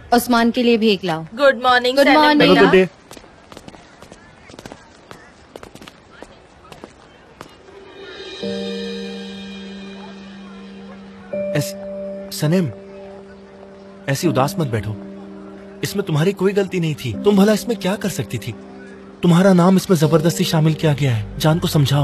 उस्मान के लिए भी एक लाओ। Good morning. Good morning. Sanem, ऐसी उदास मत बैठो। इसमें तुम्हारी कोई गलती नहीं थी। तुम भला इसमें क्या कर सकती थी? तुम्हारा नाम इसमें जबरदस्ती शामिल किया गया है। जान को समझाओ।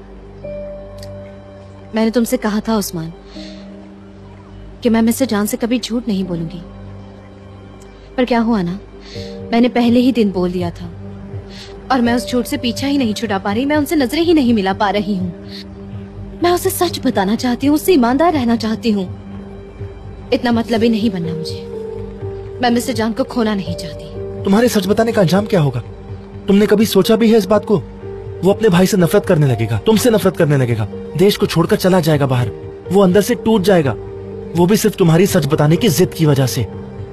मैंने तुमसे कहा था उस्मान कि मैं मिस्टर जान से कभी झूठ नहीं बोलूंगी, पर क्या हुआ ना, मैंने पहले ही दिन बोल दिया था और मैं उस झूठ से पीछा ही नहीं छुड़ा पा रही। मैं उनसे नजरें ही नहीं मिला पा रही हूँ। मैं उसे सच बताना चाहती हूँ, उससे ईमानदार रहना चाहती हूँ। इतना मतलब ही नहीं बनना मुझे। मैं मिस्टर जान को खोना नहीं चाहती। तुम्हारे सच बताने का अंजाम क्या होगा? तुमने कभी सोचा भी है इस बात को? वो अपने भाई से नफरत करने लगेगा, तुमसे नफरत करने लगेगा, देश को छोड़कर चला जाएगा बाहर। वो अंदर से टूट जाएगा, वो भी सिर्फ तुम्हारी सच बताने की जिद की वजह से।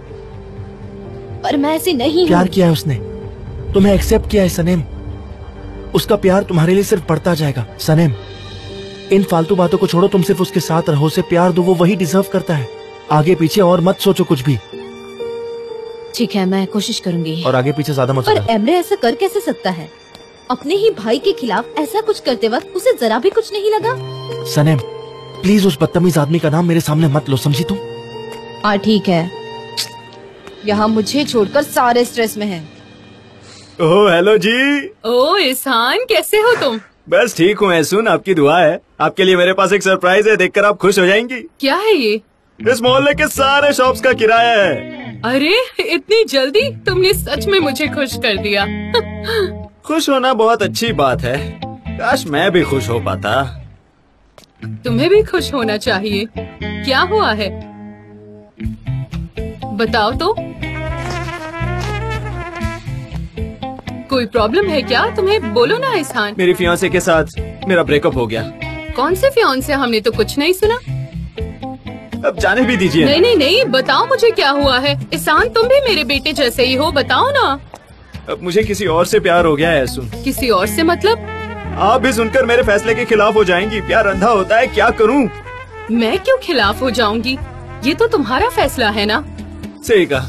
पर मैं ऐसी नहीं। प्यार किया है उसने, तुम्हें एक्सेप्ट किया है सनेम। उसका प्यार तुम्हारे लिए सिर्फ बढ़ता जाएगा। सनेम, इन फालतू बातों को छोड़ो, तुम सिर्फ उसके साथ रहो, उसे प्यार दो, वो वही डिजर्व करता है। आगे पीछे और मत सोचो कुछ भी। ठीक है, मैं कोशिश करूंगी। और आगे पीछे ज्यादा मत सोचो। पर एमरे ऐसा कर कैसे सकता है? अपने ही भाई के खिलाफ ऐसा कुछ करते वक्त उसे जरा भी कुछ नहीं लगा। सनेम, प्लीज उस बदतमीज आदमी का नाम मेरे सामने मत लो, समझी तुम? हाँ ठीक है, यहाँ मुझे छोड़कर सारे स्ट्रेस में हैं। ओह हेलो जी। ओह इहसान, कैसे हो तुम? बस ठीक हूँ ऐसुन, आपकी दुआ है। आपके लिए मेरे पास एक सरप्राइज है, देखकर आप खुश हो जाएंगी। क्या है ये? इस मोहल्ले के सारे शॉप्स का किराया है। अरे इतनी जल्दी? तुमने सच में मुझे खुश कर दिया। खुश होना बहुत अच्छी बात है, काश मैं भी खुश हो पाता। तुम्हें भी खुश होना चाहिए। क्या हुआ है बताओ तो। कोई प्रॉब्लम है क्या? तुम्हें बोलो ना इहसान। मेरी फियांसे के साथ मेरा ब्रेकअप हो गया। कौन से फियांसे? हमने तो कुछ नहीं सुना। अब जाने भी दीजिए। नहीं नहीं नहीं, बताओ मुझे क्या हुआ है। इहसान, तुम भी मेरे बेटे जैसे ही हो, बताओ ना। अब मुझे किसी और से प्यार हो गया है ऐसुन। किसी और से मतलब? आप भी सुनकर मेरे फैसले के खिलाफ हो जाएंगी। प्यार अंधा होता है, क्या करूं? मैं क्यों खिलाफ हो जाऊंगी? ये तो तुम्हारा फैसला है ना। सही कहा,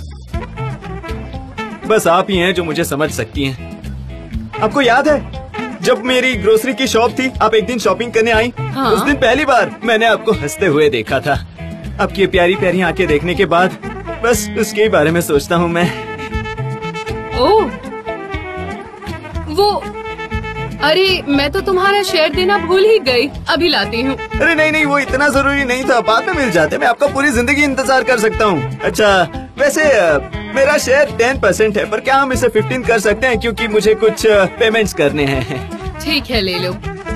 बस आप ही हैं जो मुझे समझ सकती हैं। आपको याद है जब मेरी ग्रोसरी की शॉप थी, आप एक दिन शॉपिंग करने आई? हाँ? उस दिन पहली बार मैंने आपको हंसते हुए देखा था। आपकी प्यारी प्यारी आंखें देखने के बाद बस उसके बारे में सोचता हूँ मैं। ओह वो, अरे मैं तो तुम्हारा शेयर देना भूल ही गई, अभी लाती हूँ। अरे नहीं नहीं, वो इतना जरूरी नहीं था, बाद में मिल जाते। मैं आपका पूरी जिंदगी इंतजार कर सकता हूँ। अच्छा वैसे मेरा शेयर 10% है, पर क्या हम इसे 15 कर सकते हैं, क्योंकि मुझे कुछ पेमेंट्स करने हैं। ठीक है, ले लो,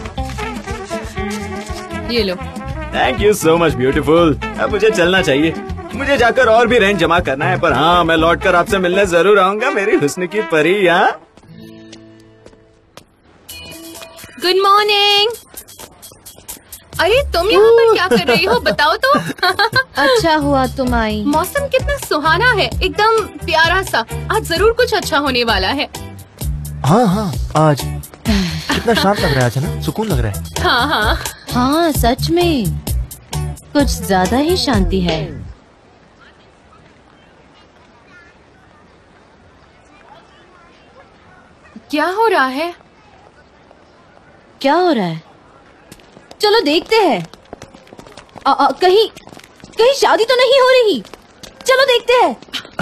ये लो। Thank you so much beautiful. अब मुझे चलना चाहिए, मुझे जाकर और भी रेंट जमा करना है। पर हाँ, मैं लौटकर आपसे मिलने जरूर आऊंगा, मेरी हुस्न की परी। यहाँ गुड मॉर्निंग। अरे तुम यहाँ पर क्या कर रही हो बताओ तो। अच्छा हुआ तुम आई। मौसम कितना सुहाना है, एकदम प्यारा सा। आज जरूर कुछ अच्छा होने वाला है। हाँ हाँ, आज कितना शांत लग रहा है, आज है ना, सुकून लग रहा है। हाँ हाँ हाँ सच में कुछ ज्यादा ही शांति है। क्या हो रहा है? क्या हो रहा है? चलो देखते हैं। कहीं कहीं शादी तो नहीं हो रही? चलो देखते हैं।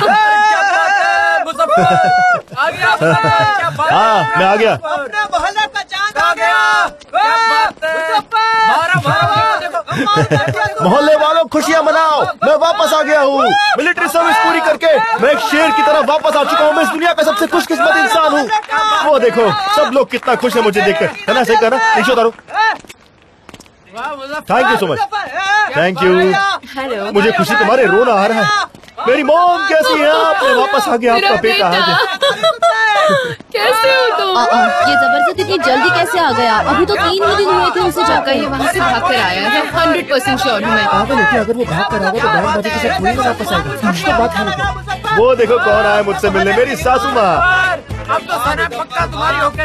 हाँ मैं आ गया। अपना मोहल्ला का चांद आ गया। मोहल्ले वालों खुशियाँ मनाओ, मैं वापस आ गया हूँ। मिलिट्री सर्विस पूरी करके मैं एक शेर की तरह वापस आ चुका हूँ। मैं इस दुनिया का सबसे खुशकिस्मत इंसान हूँ। वो देखो सब लोग कितना खुश है मुझे देखकर, है ना? सही कहा ना? नीचे उतारो। Thank you so much. Thank you. Hello. मुझे खुशी तुम्हारे रोना आ रहा है। मेरी मॉम कैसी है? आपने वापस आ गया, आपका बेटा आ गया। कैसे हो तुम? ये जबरदस्त इतनी जल्दी कैसे आ गया? अभी तो 3 ही दिन हुए थे उसे जाकर। ये वहाँ से भाग कर आया है, 100% श्योर हूँ मैं। अगर वो भाग कर आएगा तो बैंड बाजी के साथ थोड़ी ना वापस आएगा। कुछ तो बात है ना। वो देखो कौन आया मुझसे मिलने, मेरी सासू माँ। अब तो सना पक्का तुम्हारी होकर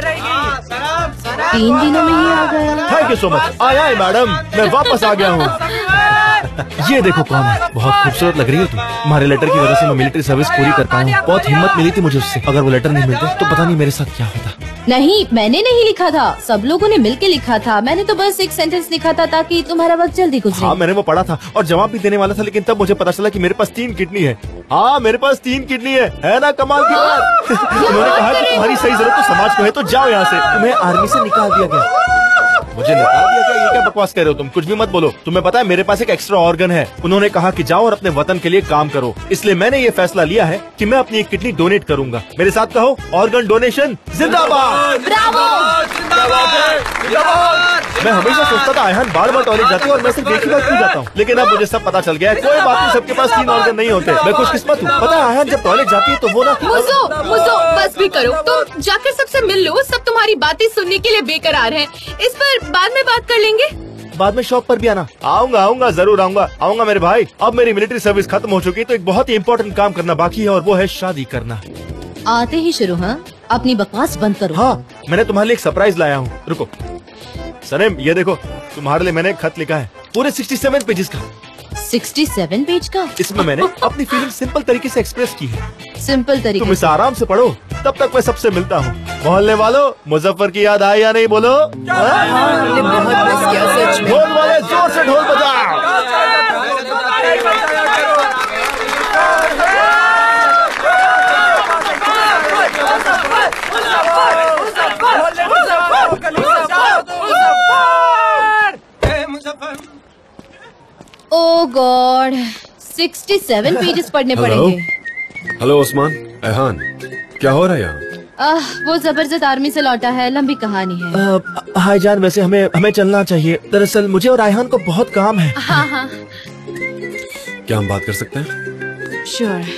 रहेगी। 3 दिनों में ही आ गया। Thank you so much. आया है मैडम, मैं वापस आ गया हूँ। ये देखो कौन है, बहुत खूबसूरत लग रही हो तुम। तुम्हारे लेटर की वजह से मैं मिलिट्री सर्विस पूरी कर पाया हूँ। बहुत हिम्मत मिली थी मुझे उससे। अगर वो लेटर नहीं मिलते तो पता नहीं मेरे साथ क्या होता। नहीं, मैंने नहीं लिखा था, सब लोगों ने मिलके लिखा था। मैंने तो बस एक सेंटेंस लिखा था ताकि तुम्हारा वक्त जल्दी गुजरे। हाँ, मैंने वो पढ़ा था और जवाब भी देने वाला था, लेकिन तब मुझे पता चला कि मेरे पास 3 किडनी है। हाँ, मेरे पास 3 किडनी है ना कमाल की बात। उन्होंने कहा कि तुम्हारी सही जरूरत तो समाज को है, तो जाओ यहाँ से। तुम्हें आर्मी से निकाल दिया गया। मुझे निकाल दिया क्या? ये क्या बकवास कर रहे हो तुम? कुछ भी मत बोलो। तुम्हें पता है मेरे पास एक एक्स्ट्रा ऑर्गन है। उन्होंने कहा कि जाओ और अपने वतन के लिए काम करो, इसलिए मैंने ये फैसला लिया है कि मैं अपनी एक किडनी डोनेट करूंगा। मेरे साथ कहो, ऑर्गन डोनेशन जिंदाबाद। मैं हमेशा सोचता था आयहान बार बार टॉयलेट जाती है और मैं सिर्फ एक ही बार क्यों जाता हूँ, लेकिन अब मुझे सब पता चल गया है। कोई बात नहीं, सबके पास 3 ऑर्गन नहीं होते। मैं खुशकिस्मत हूँ। पता है आयहान जब टॉयलेट जाती है तो वो ना मुझो बस भी करो। तुम जाकर सबसे मिल लो। सब तुम्हारी बातें सुनने के लिए बेकरार हैं। इस पर बाद में बात कर लेंगे। बाद में शॉप पर भी आना। आऊंगा, जरूर आऊंगा मेरे भाई। अब मेरी मिलिट्री सर्विस खत्म हो चुकी है तो एक बहुत ही इम्पोर्टेंट काम करना बाकी है और वो है शादी करना। आते ही शुरू। हाँ, अपनी बकवास बंद करो। हाँ, मैंने तुम्हारे लिए एक सरप्राइज लाया हूँ। रुको सनेम, ये देखो तुम्हारे लिए मैंने एक खत लिखा है, पूरे 67 पेजेस का। 67 पेज का? इसमें मैंने अपनी फीलिंग सिंपल तरीके से एक्सप्रेस की है। सिंपल तरीके? तुम इसे आराम से पढ़ो, तब तक मैं सबसे मिलता हूँ। मोहल्ले वालों, मुजफ्फर की याद आई या नहीं? बोलो। ढोल वाले जोर से ढोल बजाओ। ओह गॉड, 67 पेजेस पढ़ने पड़ेंगे। हेलो उस्मान, ऐहान, क्या हो रहा है यहाँ? वो जबरदस्त आर्मी से लौटा है, लंबी कहानी है। हाय जान, वैसे हमें चलना चाहिए। दरअसल मुझे और आयहान को बहुत काम है। हाँ। क्या हम बात कर सकते हैं? श्योर।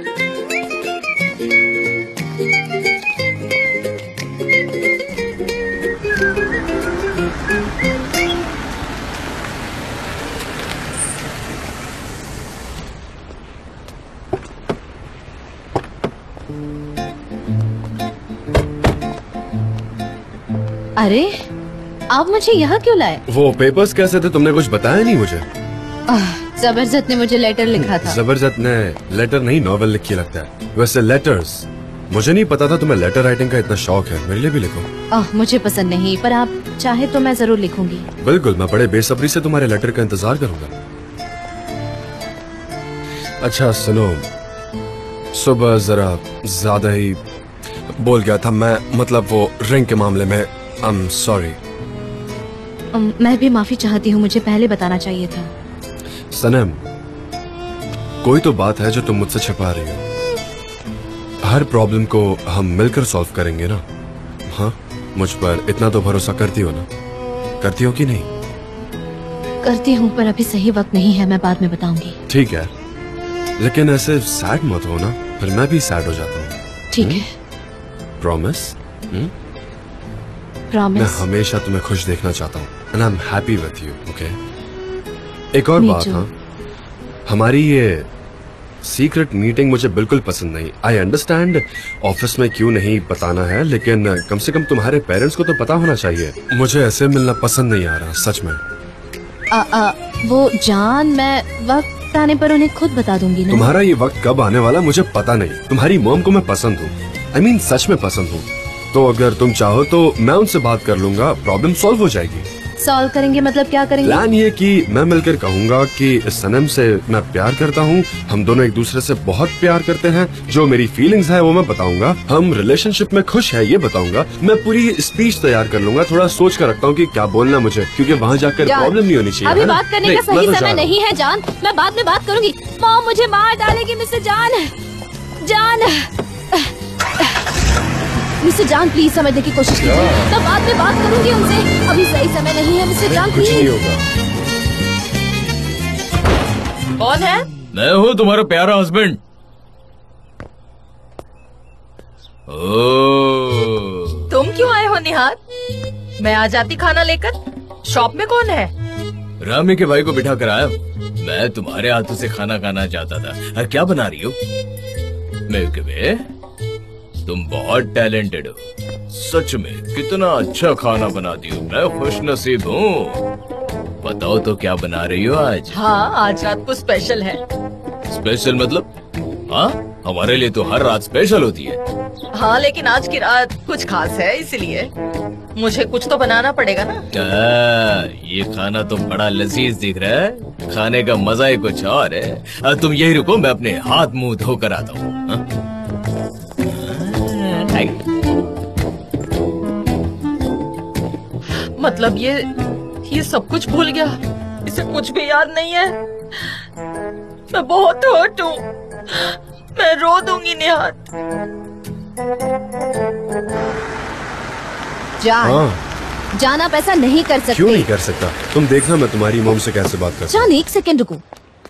अरे, आप मुझे यहाँ क्यों लाए? वो पेपर्स कैसे थे? तुमने कुछ बताया नहीं मुझे। जबरदस्त ने मुझे लेटर लिखा था। जबरदस्त ने लेटर नहीं, नॉवेल लिखी लगता है। वैसे लेटर्स, मुझे नहीं पता था तुम्हें लेटर राइटिंग का इतना शौक है। मेरे लिए भी लिखो। मुझे पसंद नहीं, पर आप चाहे तो मैं जरूर लिखूंगी। बिल्कुल, मैं बड़े बेसब्री से तुम्हारे लेटर का इंतजार करूंगा। अच्छा सुनो, सुबह जरा ज्यादा ही बोल गया था मैं, मतलब वो रिंग के मामले में। I'm sorry। मैं भी माफी चाहती हूँ, मुझे पहले बताना चाहिए था। सनम, कोई तो बात है जो तुम मुझसे छिपा रही हो। हर प्रॉब्लम को हम मिलकर सॉल्व करेंगे ना? हाँ, मुझ पर इतना तो भरोसा करती हो ना? करती हो कि नहीं? करती हूँ, पर अभी सही वक्त नहीं है, मैं बाद में बताऊंगी। ठीक है, लेकिन ऐसे सैड मत हो ना, फिर मैं भी सैड हो जाता हूँ। ठीक है। प्रॉमिस? प्रॉमिस। मैं हमेशा तुम्हें खुश देखना चाहता हूँ, and I am happy with you. Okay, एक और बात। हाँ, हमारी ये सीक्रेट मीटिंग मुझे बिल्कुल पसंद नहीं। आई अंडरस्टैंड ऑफिस में क्यों नहीं बताना है, लेकिन कम से कम तुम्हारे पेरेंट्स को तो पता होना चाहिए। मुझे ऐसे मिलना पसंद नहीं आ रहा, सच में। वो जान, मैं वक्त आने पर उन्हें खुद बता दूंगी ना। तुम्हारा ये वक्त कब आने वाला मुझे पता नहीं। तुम्हारी मॉम को मैं पसंद हूँ, I mean, सच में पसंद हूँ। तो अगर तुम चाहो तो मैं उनसे बात कर लूंगा, प्रॉब्लम सॉल्व हो जाएगी। सॉल्व करेंगे मतलब क्या करेंगे? प्लान ये कि मैं मिलकर कहूंगा कि सनम से मैं प्यार करता हूँ, हम दोनों एक दूसरे से बहुत प्यार करते हैं, जो मेरी फीलिंग्स है वो मैं बताऊंगा, हम रिलेशनशिप में खुश है ये बताऊंगा। मैं पूरी स्पीच तैयार कर लूंगा, थोड़ा सोच कर रखता हूँ कि क्या बोलना मुझे, क्योंकि वहाँ जाकर प्रॉब्लम नहीं होनी चाहिए। अभी बात करने का सही समय नहीं है जान, मैं बाद में बात करूंगी। मॉम मुझे मार डालेगी मिस्टर जान। मिस्टर जान प्लीज समझने की कोशिश कीजिए, मैं बाद में बात करूंगी उनसे, अभी सही समय नहीं है मिस्टर जान प्लीज। कुछ नहीं होगा। कौन है? मैं हूँ तुम्हारा प्यारा हस्बैंड। तुम क्यों आए हो निहार? मैं आ जाती खाना लेकर। शॉप में कौन है? रामी के भाई को बिठा कर आया। मैं तुम्हारे हाथों से खाना खाना चाहता था। क्या बना रही हो? मिल्क वे, तुम बहुत टैलेंटेड हो, सच में कितना अच्छा खाना बनाती हो। मैं खुश नसीब हूँ। बताओ तो क्या बना रही हो आज? हाँ, आज रात को स्पेशल है। स्पेशल मतलब? हाँ, हमारे लिए तो हर रात स्पेशल होती है। हाँ, लेकिन आज की रात कुछ खास है, इसलिए मुझे कुछ तो बनाना पड़ेगा ना। ये खाना तो बड़ा लजीज दिख रहा है। खाने का मजा ही कुछ और है। तुम यही रुको, मैं अपने हाथ मुंह धोकर आता हूँ। मतलब ये सब कुछ भूल गया, इसे कुछ भी याद नहीं है। मैं बहुत हर्ट हूँ, मैं रो दूंगी निहात। जान, हाँ। जान आप ऐसा नहीं कर सकते। क्यों नहीं कर सकता? तुम देखना मैं तुम्हारी मॉम से कैसे बात करता हूँ। जान एक सेकंड रुको।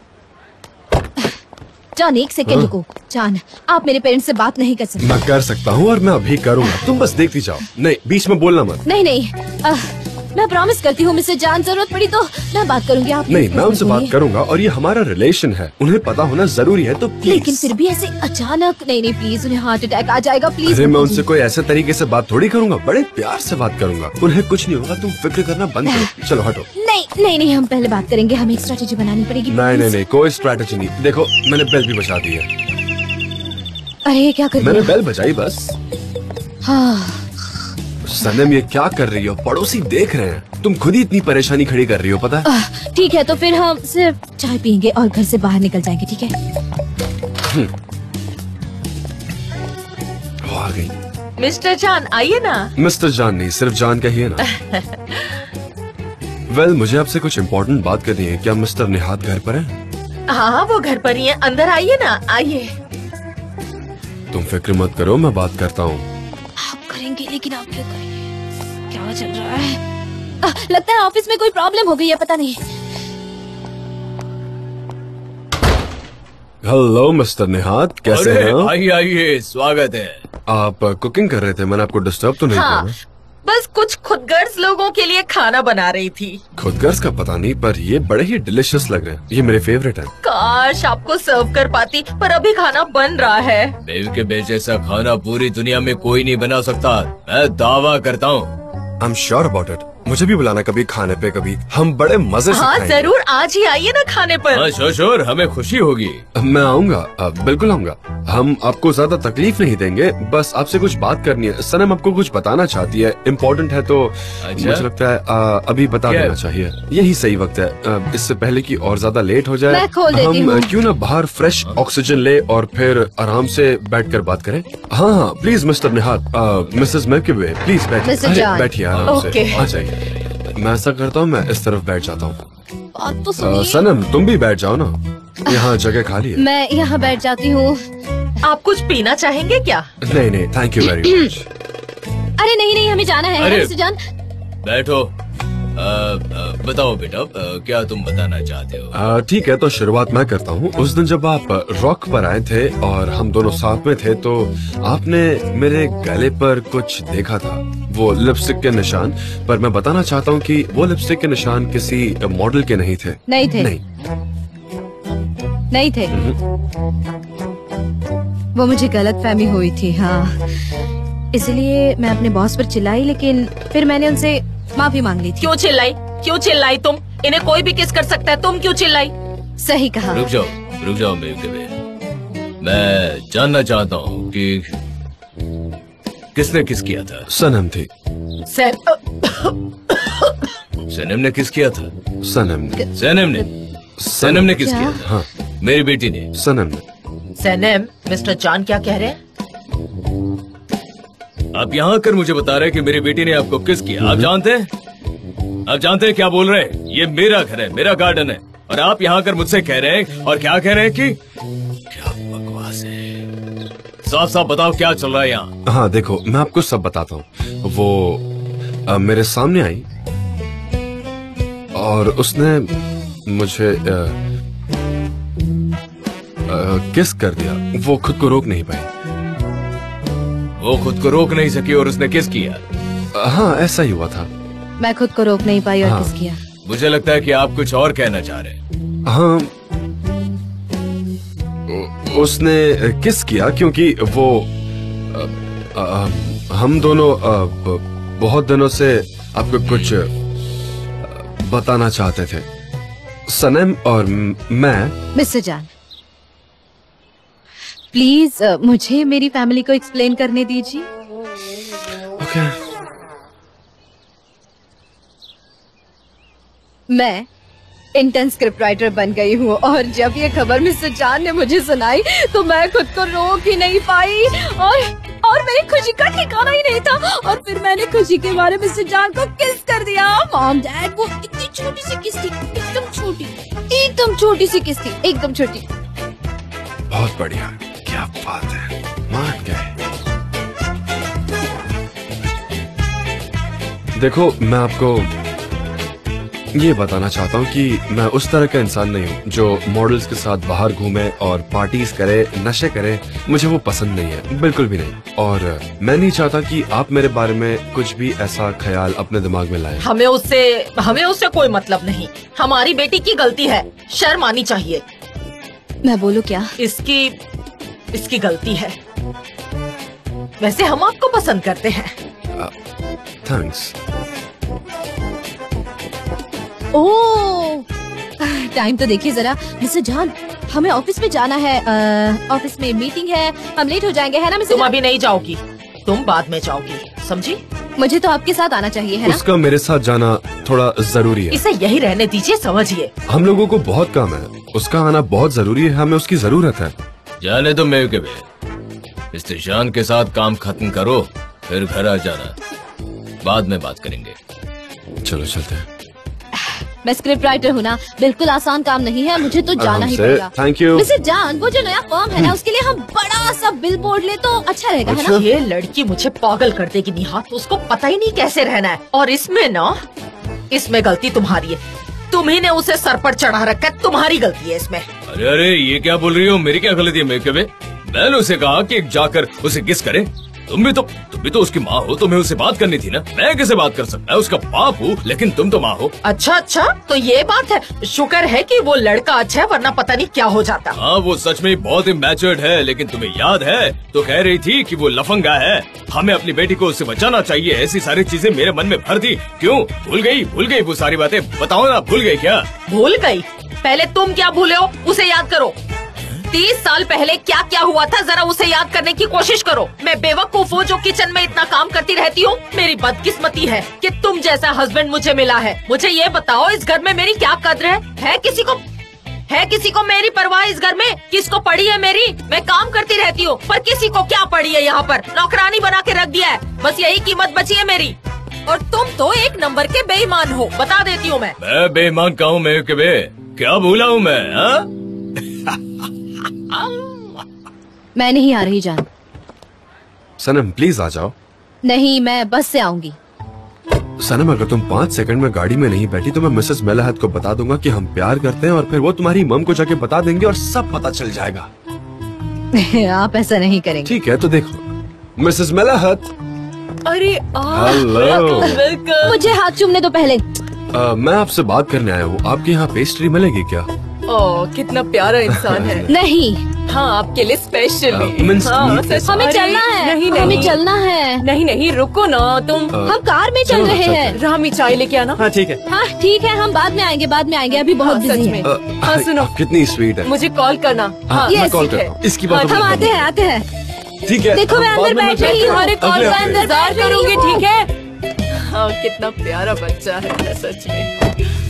जान एक सेकंड रुको। जान, आप मेरे पेरेंट्स से बात नहीं कर सकते। मैं कर सकता हूँ और मैं अभी करूँगा। तुम बस देखती जाओ। नहीं, बीच में बोलना मत। नहीं नहीं, मैं प्रॉमिस करती हूँ मिस्टर जान, जरूरत पड़ी तो मैं बात करूंगी। आप नहीं, मैं उनसे बात करूंगा और ये हमारा रिलेशन है, उन्हें पता होना जरूरी है, तो प्लीज। लेकिन फिर भी ऐसे अचानक नहीं प्लीज, उन्हें हार्ट अटैक आ जाएगा, प्लीज। अरे मैं उनसे कोई ऐसे तरीके से बात थोड़ी करूंगा, बड़े प्यार से बात करूंगा। उन्हें कुछ नहीं होगा, तुम फिक्र करना बंद करो। चलो हटो। नहीं, हम पहले बात करेंगे, हमें एक स्ट्रेटेजी बनानी पड़ेगी। नहीं, कोई स्ट्रैटेजी नहीं। देखो मैंने बेल भी बजा दी है। अरे ये क्या कर मैंने बेल बजाई बस। हाँ। सनम ये क्या कर रही हो? पड़ोसी देख रहे हैं। तुम खुद ही इतनी परेशानी खड़ी कर रही हो, पता है? ठीक है, तो फिर हम सिर्फ चाय पियेंगे और घर से बाहर निकल जाएंगे, ठीक है? वो आ गई। मिस्टर जान आइए ना। मिस्टर जान नहीं, सिर्फ जान कहिए ना। वेल, मुझे आपसे कुछ इम्पोर्टेंट बात करनी है। क्या मिस्टर निहात घर पर है? हाँ, वो घर पर ही है। अंदर आइए ना, आइए। तुम फिक्र मत करो, मैं बात करता हूँ। आप करेंगे, लेकिन आप क्यों करेंगे? क्या चल रहा है? लगता है ऑफिस में कोई प्रॉब्लम हो गई है, पता नहीं। हेलो मिस्टर निहात, कैसे हैं आप? आइए, स्वागत है। आप कुकिंग कर रहे थे, मैंने आपको डिस्टर्ब तो नहीं हाँ, किया? बस कुछ खुदगर्ज लोगों के लिए खाना बना रही थी। खुदगर्ज का पता नहीं, पर ये बड़े ही डिलिशियस लग रहे हैं। ये मेरे फेवरेट हैं। काश आपको सर्व कर पाती, पर अभी खाना बन रहा है। बेव के बेच जैसा खाना पूरी दुनिया में कोई नहीं बना सकता, मैं दावा करता हूँ। I am sure about it. मुझे भी बुलाना कभी खाने पे, कभी हम बड़े मजे से हाँ खाएंगे। जरूर, आज ही आइए ना खाने पर। हाँ श्योर, हमें खुशी होगी। मैं आऊंगा, बिल्कुल आऊंगा। हम आपको ज्यादा तकलीफ नहीं देंगे, बस आपसे कुछ बात करनी है। सनम आपको कुछ बताना चाहती है, इम्पोर्टेंट है, तो अच्छा? मुझे लगता है अभी बता देना चाहिए। यही सही वक्त है, इससे पहले कि और ज्यादा लेट हो जाए। मैं खोल देती हम हूँ। क्यों ना बाहर फ्रेश ऑक्सीजन ले और फिर आराम से बैठकर बात करें। हाँ, please mister Nihat, missus milky way, please mister Jan. बैठिए आराम से। ओके। आ जाइए। मैं ऐसा करता हूँ, मैं इस तरफ बैठ जाता हूँ। बात तो सुनिए। सनम तुम भी बैठ जाओ ना, यहाँ जगह खाली है। मैं यहाँ बैठ जाती हूँ। आप कुछ पीना चाहेंगे क्या? नहीं, थैंक यू वेरी मच। अरे नहीं, हमें जाना है। अरे। मिस्टर जान, बैठो। बताओ बेटा, क्या तुम बताना चाहते हो? ठीक है, तो शुरुआत मैं करता हूँ। उस दिन जब आप रॉक पर आए थे और हम दोनों साथ में थे, तो आपने मेरे गले पर कुछ देखा था, वो लिपस्टिक के निशान। पर मैं बताना चाहता हूँ कि वो लिपस्टिक के निशान किसी मॉडल के नहीं थे। नहीं थे। नहीं थे। वो मुझे गलतफहमी हुई थी। हाँ, इसलिए मैं अपने बॉस पर चिल्लाई, लेकिन फिर मैंने उनसे माफी मांग ली थी। क्यों चिल्लाई तुम? इन्हें कोई भी किस कर सकता है, तुम क्यों चिल्लाई? सही कहा। रुक जाओ बेव। मैं जानना चाहता हूँ कि किसने किस किया था? सनम थी। सनम ने किस किया था? सनम ने किस किया था? हाँ, मेरी बेटी ने। सनम ने। सनम, मिस्टर जान क्या कह रहे हैं? आप यहाँ आकर मुझे बता रहे हैं कि मेरी बेटी ने आपको किस किया? आप जानते हैं क्या बोल रहे हैं? ये मेरा घर है, मेरा गार्डन है, और आप यहाँ आकर मुझसे कह रहे हैं, और क्या कह रहे हैं कि क्या बकवास है। साफ साफ बताओ क्या चल रहा है यहाँ। हाँ देखो, मैं आपको सब बताता हूँ। वो मेरे सामने आई और उसने मुझे किस कर दिया। वो खुद को रोक नहीं पाई। वो खुद को रोक नहीं सकी और उसने किस किया? हाँ, ऐसा ही हुआ था। मैं खुद को रोक नहीं पाई और हाँ। किस किया। मुझे लगता है कि आप कुछ और कहना चाह रहे हैं। हाँ, उसने किस किया क्योंकि वो हम दोनों बहुत दिनों से आपको कुछ बताना चाहते थे। सनम और मैं। मिस्टर जान, प्लीज मुझे मेरी फैमिली को एक्सप्लेन करने दीजिए। ओके। मैं इंटर्न स्क्रिप्ट राइटर बन गई हूँ और जब ये खबर मिस्टर जान ने मुझे सुनाई तो मैं खुद को रोक ही नहीं पाई और मेरी खुशी का ठिकाना ही नहीं था। और फिर मैंने खुशी के मारे मिस्टर जान को किस कर दिया। मॉम डैड, वो इतनी छोटी सी किस थी, एकदम छोटी सी किस थी, एकदम छोटी। बहुत बढ़िया, क्या बात है, मान गए। देखो, मैं आपको ये बताना चाहता हूँ कि मैं उस तरह का इंसान नहीं हूँ जो मॉडल्स के साथ बाहर घूमे और पार्टीज करे, नशे करे। मुझे वो पसंद नहीं है, बिल्कुल भी नहीं। और मैं नहीं चाहता कि आप मेरे बारे में कुछ भी ऐसा ख्याल अपने दिमाग में लाएं। हमें उससे कोई मतलब नहीं। हमारी बेटी की गलती है, शर्म आनी चाहिए। मैं बोलूँ क्या? इसकी गलती है। वैसे हम आपको पसंद करते हैं। थैंक्स। ओह, टाइम तो देखिए जरा मिस्टर जान, हमें ऑफिस में जाना है। ऑफिस में मीटिंग है, हम लेट हो जाएंगे, है ना मिस्टर? तुम अभी नहीं जाओगी, तुम बाद में जाओगी, समझी? मुझे तो आपके साथ आना चाहिए, है ना? उसका मेरे साथ जाना थोड़ा जरूरी है। इसे यही रहने दीजिए, समझिए। हम लोगों को बहुत काम है, उसका आना बहुत जरूरी है, हमें उसकी जरूरत है। जाने दो मेव के मिस्टर जान के साथ काम खत्म करो, फिर घर आ जाना, बाद में बात करेंगे। चलो चलते हैं। मैं स्क्रिप्ट राइटर हूँ ना, बिल्कुल आसान काम नहीं है, मुझे तो जाना ही पड़ेगा। थैंक यू मिस्टर जान, वो जो नया फर्म है ना, उसके लिए हम बड़ा सा बिल बोर्ड ले तो अच्छा रहेगा, है ना? ये लड़की मुझे पागल कर देगी निहात, उसको पता ही नहीं कैसे रहना है। और इसमें गलती तुम्हारी है, तुम्ही ने उसे सर पर चढ़ा रखा है, तुम्हारी गलती है इसमें। अरे ये क्या बोल रही हो, मेरी क्या गलती है मेव के? मैंने उसे कहा कि जाकर उसे किस करे। तुम भी तो उसकी माँ हो, तुम्हें उससे बात करनी थी ना। मैं कैसे बात कर सकता है, उसका बाप हूँ, लेकिन तुम तो माँ हो। अच्छा, तो ये बात है। शुक्र है कि वो लड़का अच्छा है, वरना पता नहीं क्या हो जाता। हाँ, वो सच में बहुत ही मैच्योर्ड है, लेकिन तुम्हें याद है तो कह रही थी कि वो लफंगा है, हमें अपनी बेटी को उससे बचाना चाहिए। ऐसी सारी चीजें मेरे मन में भर दी। क्यों भूल गई वो सारी बातें? बताओ ना, भूल गई क्या? भूल गई? पहले तुम क्या भूले हो, उसे याद करो। 30 साल पहले क्या क्या हुआ था, जरा उसे याद करने की कोशिश करो। मैं बेवकूफ हूँ जो किचन में इतना काम करती रहती हूँ। मेरी बदकिस्मती है कि तुम जैसा हस्बैंड मुझे मिला है। मुझे ये बताओ, इस घर में मेरी क्या कद्र है? है किसी को मेरी परवाह इस घर में? किसको पड़ी है मेरी? मैं काम करती रहती हूँ, पर किसी को क्या पड़ी है? यहाँ पर नौकरानी बना के रख दिया है, बस यही कीमत बची है मेरी। और तुम तो एक नंबर के बेईमान हो, बता देती हूँ मैं बेईमान कहूँ मैं के क्या भूला हूँ मैं? मैं नहीं आ रही जान। सनम प्लीज आ जाओ। नहीं, मैं बस से आऊंगी। सनम, अगर तुम 5 सेकंड में गाड़ी में नहीं बैठी तो मैं मिसेस मेलाहत को बता दूंगा कि हम प्यार करते हैं, और फिर वो तुम्हारी मम को जाके बता देंगे और सब पता चल जाएगा। आप ऐसा नहीं करेंगे। ठीक है, तो देखो मिसेस मेलाहत। अरे हेलो। मुझे हाथ चूमने दो पहले। मैं आपसे बात करने आया हूँ, आपके यहाँ पेस्ट्री मिलेगी क्या? कितना प्यारा इंसान है। नहीं, हाँ, आपके लिए स्पेशली। हमें चलना है। हमें चलना है। नहीं, रुको ना तुम। हम कार में चल रहे हैं। रामी चाय लेके आना। हाँ ठीक है। हाँ ठीक है, हम बाद में आएंगे, अभी बहुत बिजी है। हाँ सुनो, कितनी स्वीट है। मुझे कॉल करना। हाँ, मैं कॉल करता हूँ। इसकी बात हम आते हैं। ठीक है, देखो मैं अंदर बैठ रही हूँ, तुम्हारे कॉल अगले का हफ्ते। इंतजार करूंगी, ठीक है? हाँ, कितना प्यारा बच्चा है सच में।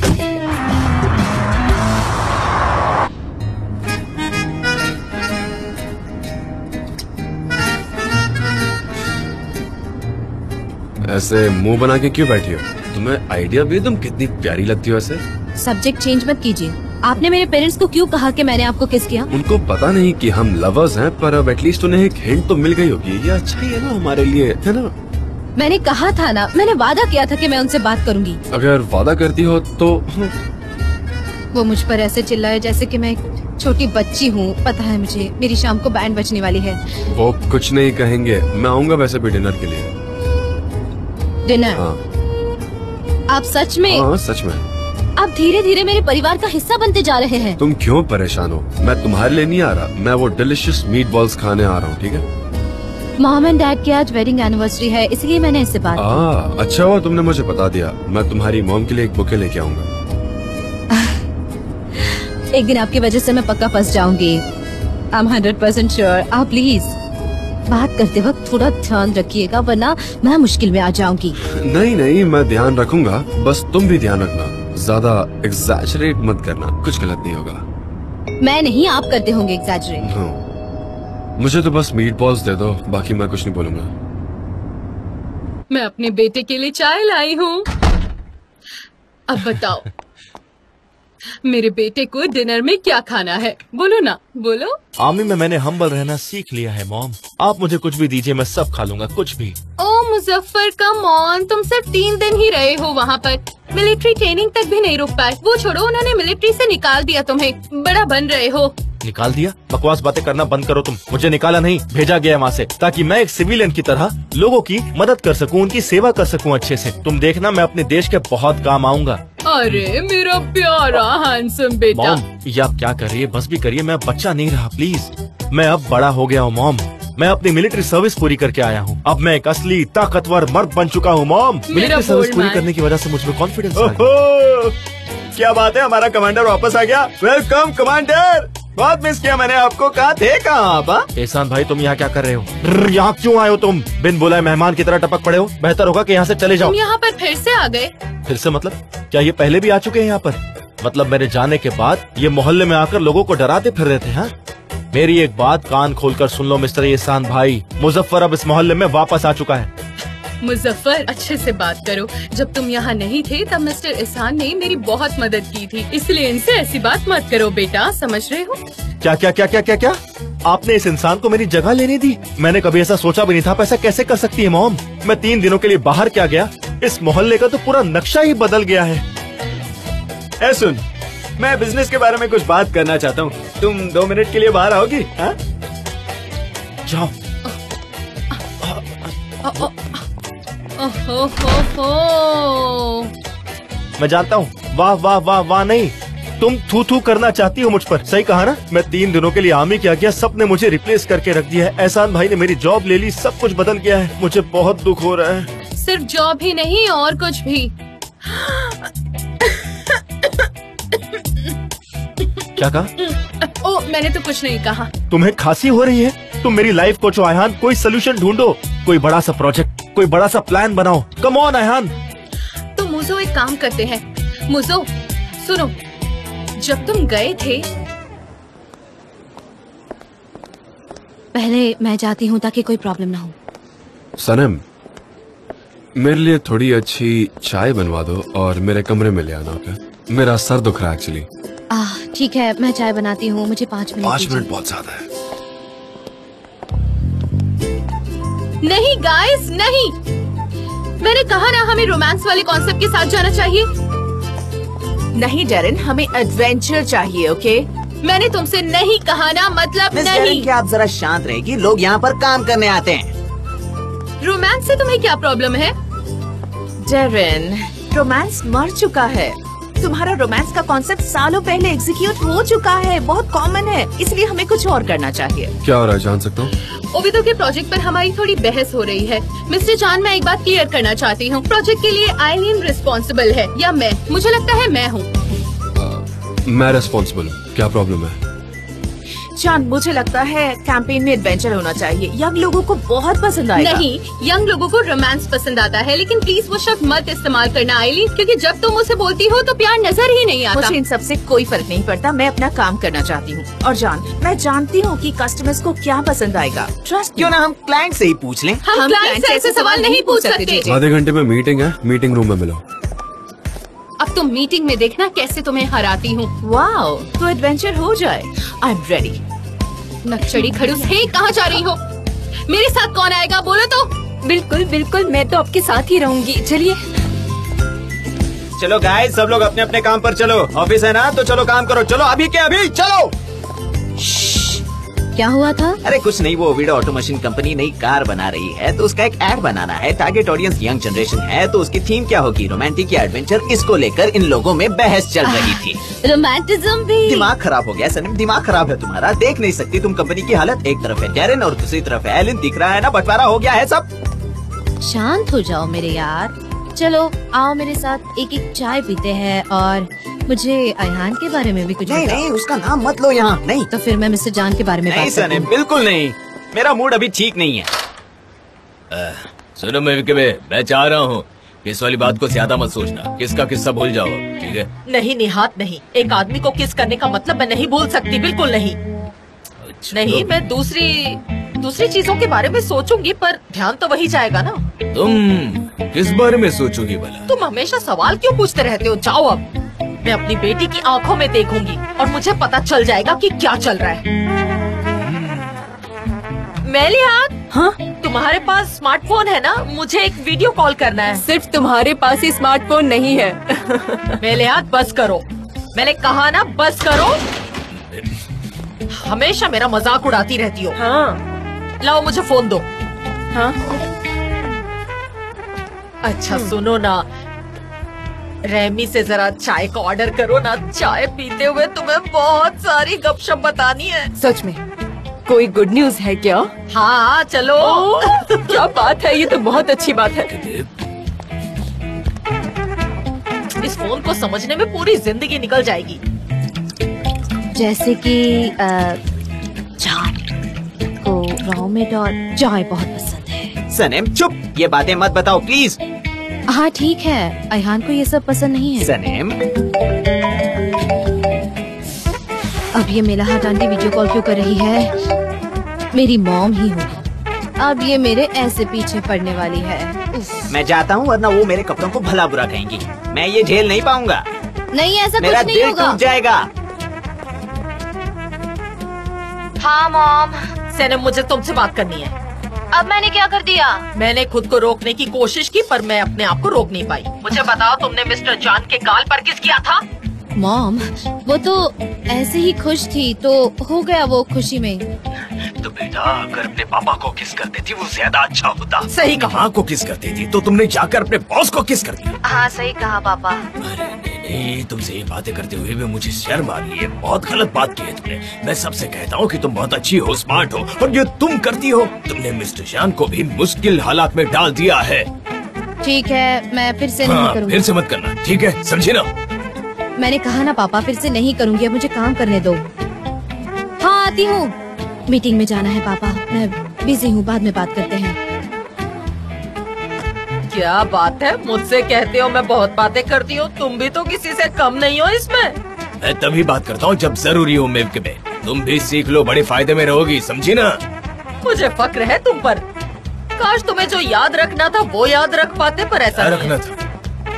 ऐसे मुंह बना के क्यों बैठी हो? तुम्हें आइडिया भी है, तुम कितनी प्यारी लगती हो ऐसे। सब्जेक्ट चेंज मत कीजिए। आपने मेरे पेरेंट्स को क्यों कहा कि मैंने आपको किस किया? उनको पता नहीं कि हम लवर्स हैं, पर अब एटलीस्ट उन्हें एक हिंट तो मिल गई होगी। ये अच्छा ही है ना हमारे लिए, है ना? मैंने कहा था ना, मैंने वादा किया था कि मैं उनसे बात करूंगी। अगर वादा करती हो तो। वो मुझ पर ऐसे चिल्लाए जैसे कि मैं एक छोटी बच्ची हूँ। पता है मुझे, मेरी शाम को बैंड बजने वाली है। वो कुछ नहीं कहेंगे, मैं आऊंगा वैसे भी डिनर के लिए। डिनर? हाँ आप सच में? हाँ सच में। आप धीरे धीरे मेरे परिवार का हिस्सा बनते जा रहे हैं। तुम क्यों परेशान हो? मैं तुम्हारे लिए नहीं आ रहा, मैं वो डिलिशियस मीट बॉल्स खाने आ रहा हूँ, ठीक है? मॉम एंड डैड की आज वेडिंग एनिवर्सरी है, इसलिए मैंने इससे बात की। अच्छा हुआ तुमने मुझे बता दिया। मैं तुम्हारी मॉम के लिए एक बुके लेके आऊंगा। एक दिन आपकी वजह से मैं पक्का फंस जाऊंगी। I am 100% sure. आप प्लीज बात करते वक्त थोड़ा ध्यान रखिएगा, वरना मैं मुश्किल में आ जाऊंगी। नहीं नहीं, मैं ध्यान रखूंगा, बस तुम भी ध्यान रखना, ज्यादा एग्जैजरेट मत करना, कुछ गलत नहीं होगा। मैं नहीं, आप करते होंगे एग्जैजरेट। हाँ। मुझे तो बस मीट बॉल्स दे दो, बाकी मैं कुछ नहीं बोलूंगा। मैं अपने बेटे के लिए चाय लाई हूँ। अब बताओ मेरे बेटे को डिनर में क्या खाना है? बोलो ना, बोलो। आर्मी में मैंने हम्बल रहना सीख लिया है मॉम। आप मुझे कुछ भी दीजिए, मैं सब खा लूंगा, कुछ भी। ओ मुजफ्फर, कम ऑन, तुम सिर्फ 3 दिन ही रहे हो वहाँ पर, मिलिट्री ट्रेनिंग तक भी नहीं रुक पाए। वो छोड़ो, उन्होंने मिलिट्री से निकाल दिया तुम्हें, बड़ा बन रहे हो। निकाल दिया? बकवास बातें करना बंद करो तुम। मुझे निकाला नहीं, भेजा गया वहाँ से, ताकि मैं एक सिविलियन की तरह लोगों की मदद कर सकूं, उनकी सेवा कर सकूं अच्छे से। तुम देखना, मैं अपने देश के बहुत काम आऊंगा। अरे मेरा प्यारा हैंडसम बेटा। मॉम, ये आप क्या कर रही है? बस भी करिए, मैं बच्चा नहीं रहा प्लीज। मैं अब बड़ा हो गया हूँ मॉम। मैं अपनी मिलिट्री सर्विस पूरी करके आया हूँ। अब मैं एक असली ताकतवर मर्द बन चुका हूँ मॉम। मिलिट्री सर्विस पूरी करने की वजह से मुझ में कॉन्फिडेंस आ गया। क्या बात है, हमारा कमांडर वापस आ गया। वेलकम कमांडर, बहुत मिस किया मैंने आपको। कहाँ थे, कहाँ आप? एहसान भाई, तुम यहाँ क्या कर रहे हो? यहाँ क्यों आए हो तुम? बिन बुलाए मेहमान की तरह टपक पड़े हो। बेहतर होगा कि यहाँ से चले जाओ। तुम यहाँ पर फिर से आ गए? फिर से मतलब? क्या ये पहले भी आ चुके हैं यहाँ पर? मतलब मेरे जाने के बाद ये मोहल्ले में आकर लोगों को डराते फिर रहे थे? हाँ, मेरी एक बात कान खोलकर सुन लो मिस्टर एहसान भाई, मुजफ्फर अब इस मोहल्ले में वापस आ चुका है। मुजफ्फर, अच्छे से बात करो। जब तुम यहाँ नहीं थे तब मिस्टर एहसान ने मेरी बहुत मदद की थी, इसलिए इनसे ऐसी बात मत करो बेटा, समझ रहे हो? क्या क्या क्या क्या क्या क्या? आपने इस इंसान को मेरी जगह लेने दी? मैंने कभी ऐसा सोचा भी नहीं था। ऐसा कैसे कर सकती है मॉम? मैं 3 दिनों के लिए बाहर क्या गया, इस मोहल्ले का तो पूरा नक्शा ही बदल गया है। ए सुन, मैं बिजनेस के बारे में कुछ बात करना चाहता हूँ। तुम 2 मिनट के लिए बाहर आओगी? हाँ? जाओ। मैं जानता हूँ, वाह वाह वाह वाह नहीं, तुम थू थू करना चाहती हो मुझ पर। सही कहा ना? मैं 3 दिनों के लिए आर्मी क्या गया, सब ने मुझे रिप्लेस करके रख दिया है। एहसान भाई ने मेरी जॉब ले ली, सब कुछ बदल गया है। मुझे बहुत दुख हो रहा है। सिर्फ जॉब ही नहीं, और कुछ भी। क्या कहा? ओ, मैंने तो कुछ नहीं कहा। तुम्हें खांसी हो रही है? तुम मेरी लाइफ कोच हो अयहान, कोई सोल्यूशन ढूंढो, कोई बड़ा सा प्रोजेक्ट, कोई बड़ा सा प्लान बनाओ। Come on Ayhan. तो मुझो एक काम करते हैं। मुझो सुनो, जब तुम गए थे, पहले मैं जाती हूँ ताकि कोई प्रॉब्लम ना हो। सनम, मेरे लिए थोड़ी अच्छी चाय बनवा दो और मेरे कमरे में ले आना। ओके, मेरा सर दुख रहा है एक्चुअली। ठीक है, मैं चाय बनाती हूँ, मुझे 5 मिनट। 5 मिनट बहुत ज्यादा है। नहीं गाइस, नहीं, मैंने कहा ना, हमें रोमांस वाले कॉन्सेप्ट के साथ जाना चाहिए। नहीं डेरिन, हमें एडवेंचर चाहिए। ओके, मैंने तुमसे नहीं कहा ना, मतलब मिस नहीं। डेरिन, क्या आप जरा शांत रहेगी? लोग यहाँ पर काम करने आते हैं। रोमांस से तुम्हें क्या प्रॉब्लम है? डेरिन, रोमांस मर चुका है। तुम्हारा रोमांस का कॉन्सेप्ट सालों पहले एग्जीक्यूट हो चुका है, बहुत कॉमन है, इसलिए हमें कुछ और करना चाहिए। क्या हो रहा है, जान सकता हूँ? ओबितो के प्रोजेक्ट पर हमारी थोड़ी बहस हो रही है। मिस्टर जान, मैं एक बात क्लियर करना चाहती हूँ। प्रोजेक्ट के लिए आइलिन रिस्पॉन्सिबल है या मैं? मुझे लगता है मैं हूँ। मैं रिस्पॉन्सिबल हूँ। क्या प्रॉब्लम है? जान, मुझे लगता है कैंपेन में एडवेंचर होना चाहिए, यंग लोगों को बहुत पसंद आएगा। नहीं, यंग लोगों को रोमांस पसंद आता है, लेकिन प्लीज वो शब्द मत इस्तेमाल करना आइलिन, क्योंकि जब तुम उसे बोलती हो तो प्यार नजर ही नहीं आता। मुझे इन सब से कोई फर्क नहीं पड़ता, मैं अपना काम करना चाहती हूँ। और जान, मैं जानती हूँ कि कस्टमर्स को क्या पसंद आएगा। ट्रस्ट, क्यों ना हम क्लाइंट से ही पूछ लें? हम क्लाइंट से ऐसे सवाल नहीं पूछ सकते। आधे घंटे में मीटिंग है, मीटिंग रूम में मिलो। अब तुम मीटिंग में देखना कैसे तुम्हें हराती हूँ। वाओ, तो एडवेंचर हो जाए। I am ready. नक्चड़ी खड़ूस, हे, कहाँ जा रही हो? मेरे साथ कौन आएगा, बोलो तो। बिल्कुल बिल्कुल, मैं तो आपके साथ ही रहूंगी। चलिए चलो गाइस, सब लोग अपने अपने काम पर चलो। ऑफिस है ना, तो चलो काम करो। चलो अभी के अभी चलो। क्या हुआ था? अरे कुछ नहीं, वो वीडियो ऑटो मशीन कंपनी नई कार बना रही है तो उसका एक एड बनाना है। टारगेट ऑडियंस यंग जनरेशन है तो उसकी थीम क्या होगी, रोमांटिक या एडवेंचर, इसको लेकर इन लोगों में बहस चल रही थी। रोमांटिज्म भी। दिमाग खराब हो गया सनम, दिमाग खराब है तुम्हारा। देख नहीं सकती तुम कंपनी की हालत? एक तरफ है डैरेन और दूसरी तरफ है एलन। दिख रहा है ना, बंटवारा हो गया है सब। शांत हो जाओ मेरे यार। चलो आओ मेरे साथ एक एक चाय पीते हैं और मुझे अयहान के बारे में भी कुछ नहीं बताओ। नहीं, उसका नाम मत लो यहाँ। नहीं तो फिर मैं मिस्टर जान के बारे में नहीं बात करती सनम, हूँ। बिल्कुल नहीं। मेरा मूड अभी ठीक नहीं है। सुनो मैं चाह रहा हूँ कि इस वाली बात को ज्यादा मत सोचना। किसका किस्सा भूल जाओ, ठीक है? नहीं निहात नहीं, एक आदमी को किस करने का मतलब मैं नहीं भूल सकती, बिल्कुल नहीं। नहीं, मैं दूसरी चीजों के बारे में सोचूंगी पर ध्यान तो वही जाएगा ना। तुम किस बारे में सोचोगी भला? तुम हमेशा सवाल क्यों पूछते रहते हो? जाओ अब। मैं अपनी बेटी की आंखों में देखूंगी और मुझे पता चल जाएगा कि क्या चल रहा है। मेलिहात, हाँ? तुम्हारे पास स्मार्टफोन है ना? मुझे एक वीडियो कॉल करना है। सिर्फ तुम्हारे पास ही स्मार्टफोन नहीं है। मेलिहात बस करो, मैंने कहा ना बस करो। हमेशा मेरा मजाक उड़ाती रहती हो। हाँ। लाओ मुझे फोन दो। हाँ? अच्छा सुनो ना, रेमी से जरा चाय का ऑर्डर करो ना। चाय पीते हुए तुम्हें बहुत सारी गपशप बतानी है। सच में कोई गुड न्यूज है क्या? हाँ चलो। क्या बात है, ये तो बहुत अच्छी बात है। इस फोन को समझने में पूरी जिंदगी निकल जाएगी। जैसे कि जान को राउमेट और चाय बहुत पसंद है। सनम चुप, ये बातें मत बताओ प्लीज। हाँ ठीक है, अयहान को ये सब पसंद नहीं है। सनम अब ये मेलाहात आंटी वीडियो कॉल क्यों कर रही है? मेरी मॉम ही होगी। अब ये मेरे ऐसे पीछे पड़ने वाली है। मैं जाता हूँ वरना वो मेरे कपड़ों को भला बुरा कहेंगी। मैं ये झेल नहीं पाऊंगा। नहीं ऐसा मेरा कुछ नहीं दिल होगा। टूट जाएगा। हाँ मॉम। सनम मुझे तुमसे बात करनी है। अब मैंने क्या कर दिया? मैंने खुद को रोकने की कोशिश की पर मैं अपने आप को रोक नहीं पाई। मुझे बताओ तुमने मिस्टर जान के गाल पर किस किया था? मॉम वो तो ऐसे ही खुश थी तो हो गया वो खुशी में। तो बेटा अगर अपने पापा को किस कर देती वो ज्यादा अच्छा होता। सही कहा। माँ को किस कर देती तो तुमने जाकर अपने बॉस को किस कर दिया। हाँ सही कहा पापा। अरे नहीं, तुमसे ये बातें करते हुए भी मुझे शर्म आ रही है। बहुत गलत बात की है तुमने। मैं सबसे कहता हूँ कि तुम बहुत अच्छी हो, स्मार्ट हो, और ये तुम करती हो। तुमने मिस्टर जान को भी मुश्किल हालात में डाल दिया है। ठीक है मैं फिर से नहीं करूँगी। फिर से मत करना, ठीक है? समझी ना? मैंने कहा ना पापा, फिर से नहीं करूँगी। अब मुझे काम करने दो। हाँ आती हूँ। मीटिंग में जाना है पापा, मैं बिजी हूँ, बाद में बात करते हैं। क्या बात है, मुझसे कहते हो मैं बहुत बातें करती हूँ। तुम भी तो किसी से कम नहीं हो इसमें। मैं तभी बात करता हूँ जब जरूरी हो। मिल्क में तुम भी सीख लो, बड़े फायदे में रहोगी, समझी ना? मुझे फक्र है तुम पर। काश तुम्हें जो याद रखना था वो याद रख पाते, पर ऐसा नहीं रखना है। था।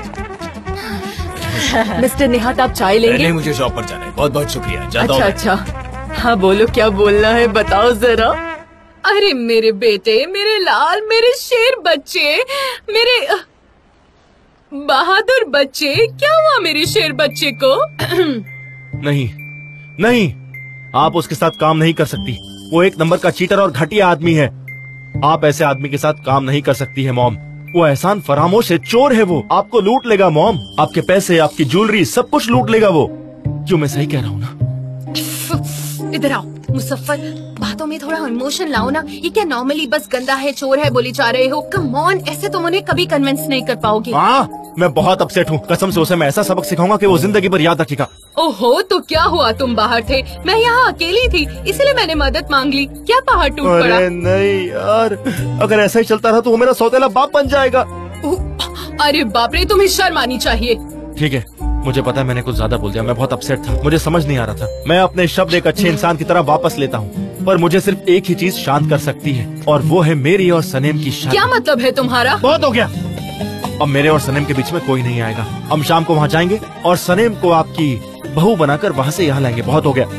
मिस्टर निहात आप चाय लेंगे? नहीं, मुझे शॉप पर जाना है। बहुत बहुत शुक्रिया, जाता हूँ अच्छा मैं। अच्छा। हाँ बोलो, क्या बोलना है बताओ जरा। अरे मेरे बेटे, मेरे लाल, मेरे शेर बच्चे, मेरे बहादुर बच्चे। क्या हुआ मेरे शेर बच्चे को? नहीं नहीं, आप उसके साथ काम नहीं कर सकती। वो एक नंबर का चीटर और घटिया आदमी है। आप ऐसे आदमी के साथ काम नहीं कर सकती है मॉम। वो एहसान फरामोश है, चोर है। वो आपको लूट लेगा मॉम। आपके पैसे, आपकी ज्वेलरी, सब कुछ लूट लेगा वो। क्यों, मैं सही कह रहा हूँ ना? इधर आओ मुसफ्फर, बातों में थोड़ा इमोशन लाओ ना। ये क्या नॉर्मली बस गंदा है, चोर है बोली जा रहे हो? कम ऑन, ऐसे तुम उन्हें कभी कन्विंस नहीं कर पाओगे। हाँ, मैं बहुत अपसेट हूँ। कसम से उसे मैं ऐसा सबक सिखाऊंगा कि वो जिंदगी भर याद रखेगा। ओहो, तो क्या हुआ? तुम बाहर थे, मैं यहाँ अकेली थी, इसलिए मैंने मदद मांग ली। क्या पहाड़ टूट पड़ा? अरे नहीं यार, अगर ऐसा ही चलता रहा तो वो मेरा सौतेला बाप बन जाएगा। अरे बाप रे, तुम्हें शर्म आनी चाहिए। ठीक है, मुझे पता है मैंने कुछ ज्यादा बोल दिया। मैं बहुत अपसेट था, मुझे समझ नहीं आ रहा था। मैं अपने शब्द एक अच्छे इंसान की तरह वापस लेता हूँ, पर मुझे सिर्फ एक ही चीज शांत कर सकती है, और वो है मेरी और सनेम की शादी। क्या मतलब है तुम्हारा? बहुत हो गया। अब मेरे और सनेम के बीच में कोई नहीं आएगा। हम शाम को वहाँ जाएंगे और सनेम को आपकी बहू बनाकर वहाँ से यहाँ लाएंगे। बहुत हो गया।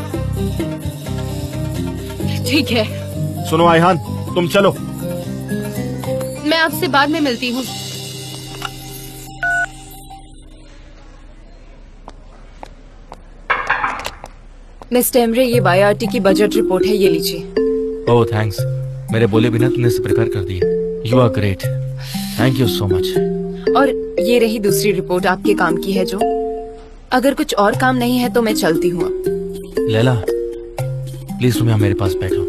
ठीक है, सुनो आयहान, तुम चलो। मैं आपसे बाद में मिलती हूँ। मिस्टर एमरे, ये YRT की बजट रिपोर्ट है, ये लीजिए। ओह थैंक्स, मेरे बोले बिना तुमने इसे प्रिपेयर कर दिया। You are great, thank you so much. और ये रही दूसरी रिपोर्ट आपके काम की है जो। अगर कुछ और काम नहीं है तो मैं चलती हूँ अब। लैला प्लीज तुम यहाँ मेरे पास बैठो।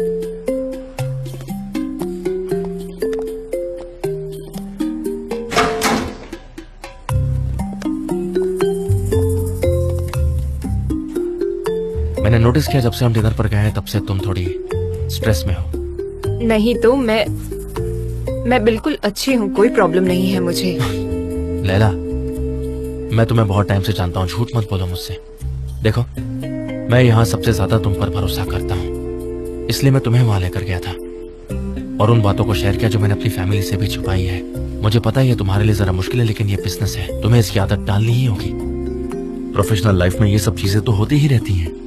मैंने नोटिस किया जब से हम डिनर पर गए हैं तब से तुम थोड़ी स्ट्रेस में हो। नहीं तो मैं बिल्कुल अच्छी हूँ, कोई प्रॉब्लम नहीं है मुझे। लैला मैं तुम्हें बहुत टाइम से जानता हूँ, झूठ मत बोलो मुझसे। देखो मैं यहाँ सबसे ज्यादा तुम पर भरोसा करता हूँ, इसलिए मैं तुम्हें वहां लेकर गया था और उन बातों को शेयर किया जो मैंने अपनी फैमिली से भी छुपाई है। मुझे पता है ये तुम्हारे लिए जरा मुश्किल है, लेकिन ये बिजनेस है, तुम्हें इसकी आदत डालनी ही होगी। प्रोफेशनल लाइफ में ये सब चीजें तो होती ही रहती हैं।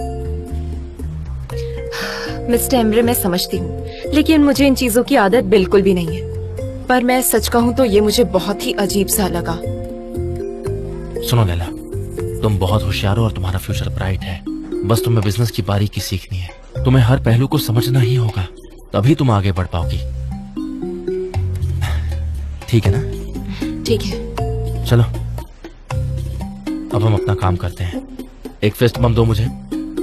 मिस्टर एमरे, मैं समझती हूँ, लेकिन मुझे इन चीजों की आदत बिल्कुल भी नहीं है। पर मैं सच कहूँ तो ये मुझे बहुत ही अजीब सा लगा। सुनो लैला, तुम बहुत होशियार हो और तुम्हारा फ्यूचर ब्राइट है, बस तुम्हें बिजनेस की बारीकी सीखनी है। तुम्हें हर पहलू को समझना ही होगा, तभी तुम आगे बढ़ पाओगी। ठीक है ना? ठीक है। चलो अब हम अपना काम करते हैं। एक फेस्ट बम दो मुझे।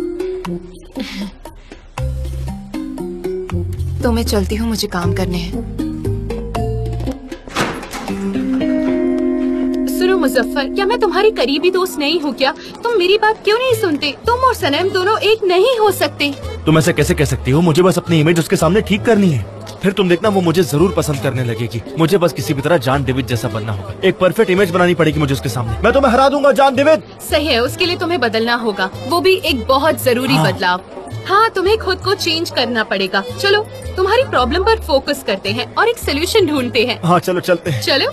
तो मैं चलती हूँ, मुझे काम करने हैं। सुनो मुजफ्फर, क्या मैं तुम्हारी करीबी दोस्त नहीं हूँ क्या? तुम मेरी बात क्यों नहीं सुनते? तुम और सनम दोनों एक नहीं हो सकते। तुम ऐसे कैसे कह सकती हो? मुझे बस अपनी इमेज उसके सामने ठीक करनी है, फिर तुम देखना वो मुझे जरूर पसंद करने लगेगी। मुझे बस किसी भी तरह जॉन डेविड जैसा बनना होगा, एक परफेक्ट इमेज बनानी पड़ेगी मुझे उसके सामने। मैं तुम्हें हरा दूंगा जॉन डेविड। सही है, उसके लिए तुम्हें बदलना होगा, वो भी एक बहुत जरूरी बदलाव। हाँ, तुम्हें खुद को चेंज करना पड़ेगा। चलो तुम्हारी प्रॉब्लम पर फोकस करते हैं और एक सोल्यूशन ढूंढते हैं। हाँ चलो चलते हैं। चलो।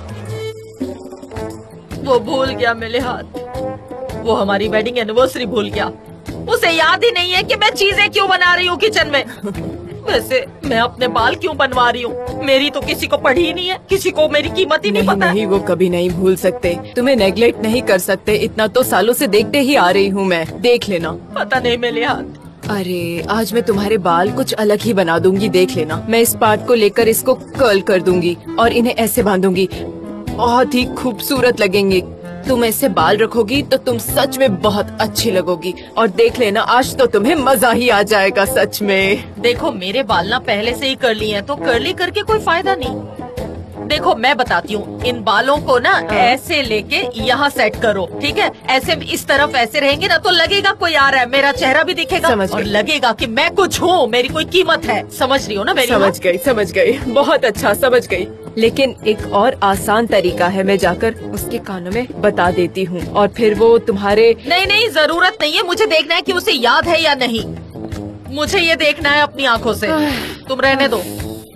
वो भूल गया मेरे हाथ, वो हमारी वेडिंग एनिवर्सरी भूल गया। उसे याद ही नहीं है कि मैं चीजें क्यों बना रही हूँ किचन में। वैसे मैं अपने बाल क्यों बनवा रही हूँ? मेरी तो किसी को पड़ी ही नहीं है, किसी को मेरी कीमत ही नहीं पता। नहीं, वो कभी नहीं भूल सकते, तुम्हें नेग्लेक्ट नहीं कर सकते। इतना तो सालों से देखते ही आ रही हूँ मैं, देख लेना। पता नहीं मेरे हाथ। अरे आज मैं तुम्हारे बाल कुछ अलग ही बना दूंगी, देख लेना। मैं इस पार्ट को लेकर इसको कर्ल कर दूंगी और इन्हें ऐसे बांधूंगी, बहुत ही खूबसूरत लगेंगे। तुम ऐसे बाल रखोगी तो तुम सच में बहुत अच्छी लगोगी, और देख लेना आज तो तुम्हें मजा ही आ जाएगा सच में। देखो मेरे बाल ना पहले से ही कर्ली हैं, तो कर्ली करके कोई फायदा नहीं। देखो मैं बताती हूँ, इन बालों को ना ऐसे लेके यहाँ सेट करो, ठीक है? ऐसे इस तरफ ऐसे रहेंगे ना तो लगेगा कोई आ रहा है, मेरा चेहरा भी दिखेगा और लगेगा कि मैं कुछ हूँ, मेरी कोई कीमत है। समझ रही हो ना मेरी? समझ गई, बहुत अच्छा समझ गई। लेकिन एक और आसान तरीका है, मैं जाकर उसके कानों में बता देती हूँ और फिर वो तुम्हारे। नहीं, जरूरत नहीं है, मुझे देखना है कि उसे याद है या नहीं। मुझे ये देखना है अपनी आँखों से, तुम रहने दो।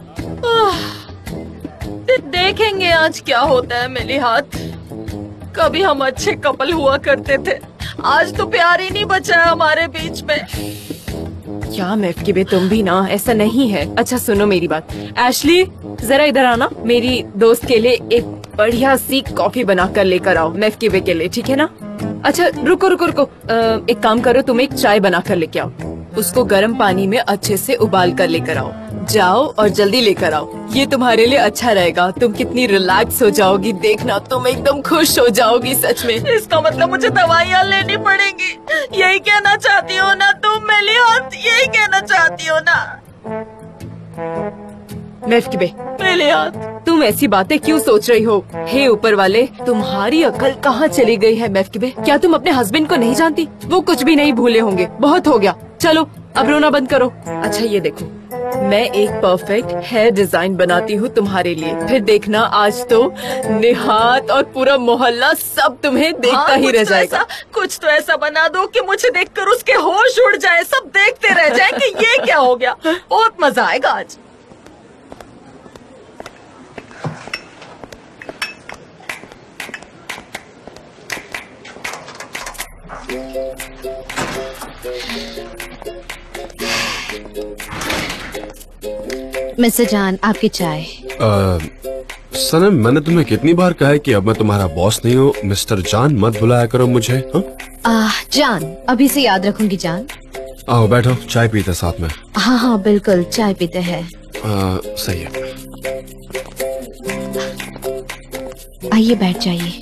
देखेंगे आज क्या होता है मेरे हाथ। कभी हम अच्छे कपल हुआ करते थे, आज तो प्यार ही नहीं बचा है हमारे बीच में। क्या मेफ्किबे, तुम भी ना, ऐसा नहीं है। अच्छा सुनो मेरी बात, एशली जरा इधर आना, मेरी दोस्त के लिए एक बढ़िया सी कॉफी बना कर लेकर आओ, मेफ्किबे के लिए, ठीक है ना? अच्छा रुको, एक काम करो, तुम एक चाय बना कर लेके आओ, उसको गर्म पानी में अच्छे से उबाल कर लेकर आओ। जाओ और जल्दी लेकर आओ, ये तुम्हारे लिए अच्छा रहेगा। तुम कितनी रिलैक्स हो जाओगी, देखना तुम एकदम खुश हो जाओगी सच में। इसका मतलब मुझे दवाइयाँ लेनी पड़ेंगी, यही कहना चाहती हो ना तुम मेरे हाथ? यही कहना चाहती हो ना? मेफ्किबे मेरे हाथ, तुम ऐसी बातें क्यों सोच रही हो? हे ऊपर वाले, तुम्हारी अकल कहाँ चली गई है मेफ्किबे? क्या तुम अपने हस्बैंड को नहीं जानती? वो कुछ भी नहीं भूले होंगे, बहुत हो गया। चलो अब रोना बंद करो। अच्छा ये देखो, मैं एक परफेक्ट हेयर डिजाइन बनाती हूँ तुम्हारे लिए, फिर देखना आज तो निहात और पूरा मोहल्ला सब तुम्हें देखता ही रह जाएगा। कुछ तो ऐसा बना दो कि मुझे देखकर उसके होश उड़ जाए, सब देखते रह जाए कि ये क्या हो गया। बहुत मजा आएगा आज। मिस्टर जान, आपकी चाय। सनम, मैंने तुम्हें कितनी बार कहा है कि अब मैं तुम्हारा बॉस नहीं हूँ। मिस्टर जान मत बुलाया करो मुझे। जान, अभी से याद रखूंगी जान। आओ बैठो, चाय पीते साथ में। हाँ हाँ बिल्कुल, चाय पीते हैं। सही है, आइए बैठ जाइए।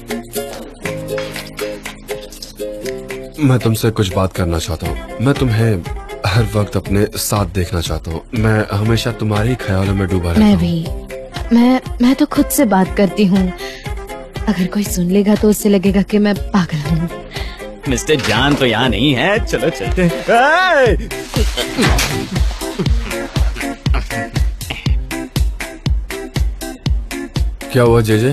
मैं तुमसे कुछ बात करना चाहता हूँ। मैं तुम्हें हर वक्त अपने साथ देखना चाहता हूँ। मैं हमेशा तुम्हारे ख्यालों में डूबा रहता हूँ। मैं भी। मैं तो खुद से बात करती हूँ। अगर कोई सुन लेगा तो उससे लगेगा कि मैं पागल हूँ। मिस्टर जान तो यहाँ नहीं है, चलो चलते हैं। क्या हुआ जेजे?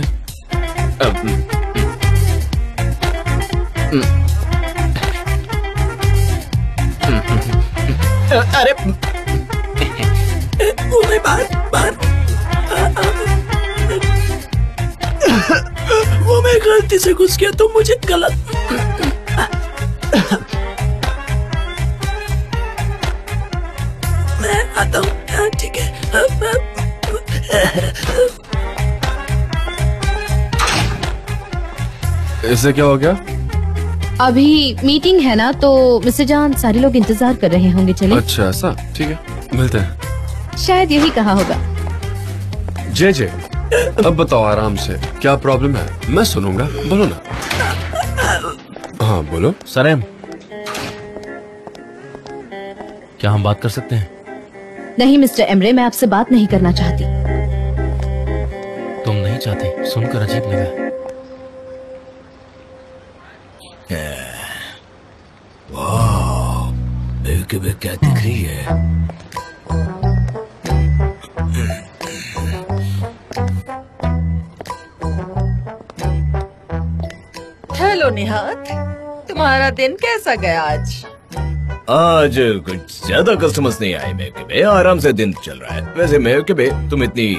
अरे वो मैं बाहर वो मैं गलती से घुस गया तो मुझे गलत। मैं आता हूँ, ठीक है। इससे क्या हो गया? अभी मीटिंग है ना, तो मिस्टर जान सारे लोग इंतजार कर रहे होंगे। चले। अच्छा ऐसा, ठीक है, मिलते हैं। शायद यही कहा होगा। जे अब बताओ आराम से, क्या प्रॉब्लम है? मैं सुनूंगा, बोलो ना। हाँ बोलो। सनम, क्या हम बात कर सकते हैं? नहीं मिस्टर एमरे, मैं आपसे बात नहीं करना चाहती। तुम नहीं चाहती? सुनकर अजीब लगा। वाह, क्या दिख रही है? हेलो निहात, तुम्हारा दिन कैसा गया आज? आज कुछ ज्यादा कस्टमर्स नहीं आए मेहकबे, आराम से दिन चल रहा है। वैसे मेहकबे, तुम इतनी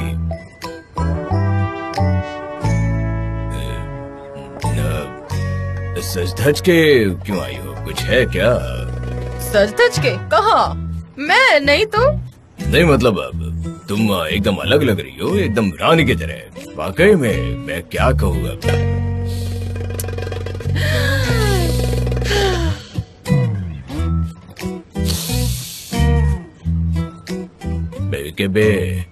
सज धज के क्यों आई हो? कुछ है क्या? सज धज के? कहाँ? मैं नहीं तो। नहीं मतलब तुम एकदम अलग लग रही हो, एकदम रानी की तरह। वाकई में मैं क्या कहूँ अब। मेहकबे,